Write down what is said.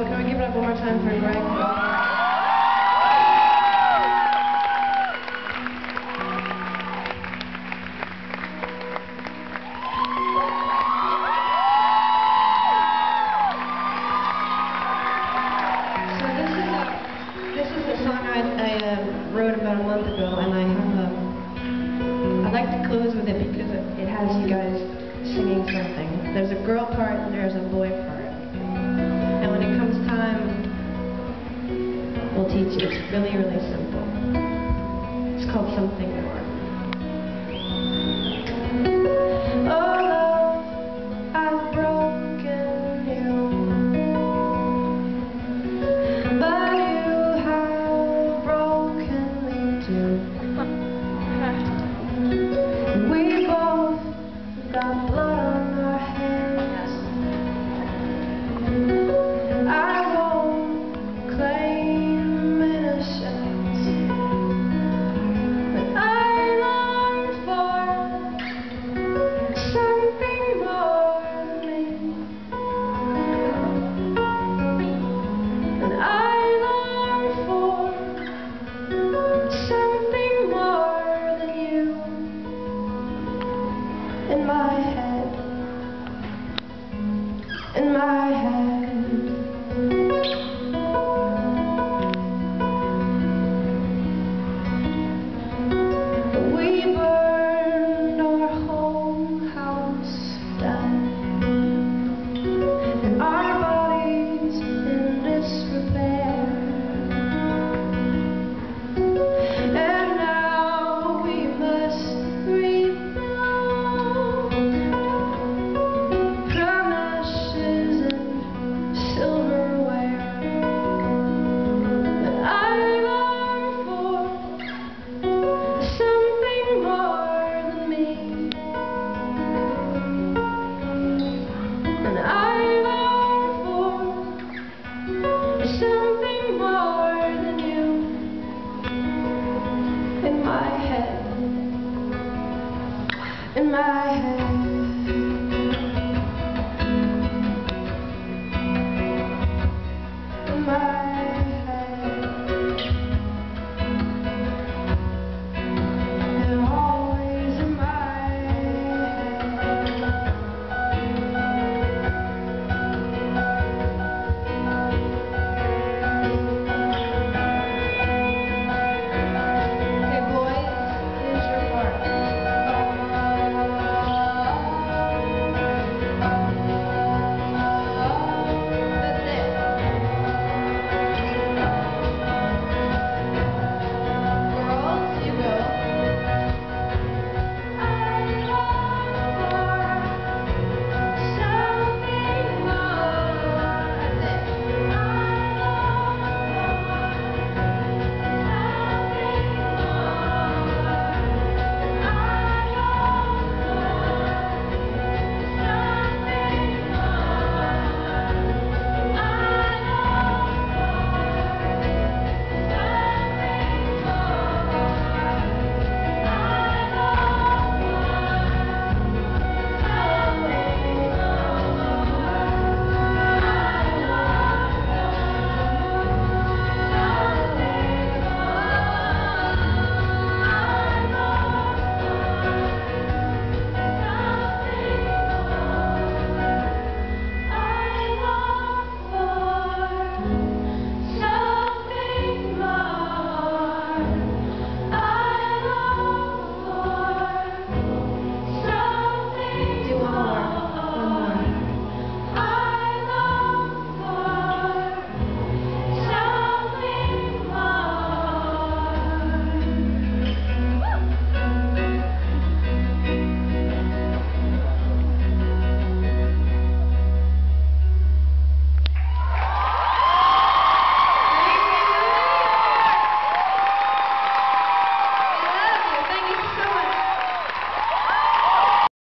So can we give it up one more time for Greg? I wrote about a month ago, and I'd like to close with it because it has you guys singing something. There's a girl part and there's a boy part. And when it comes time, we'll teach you. It's really, really simple. It's called Something Else.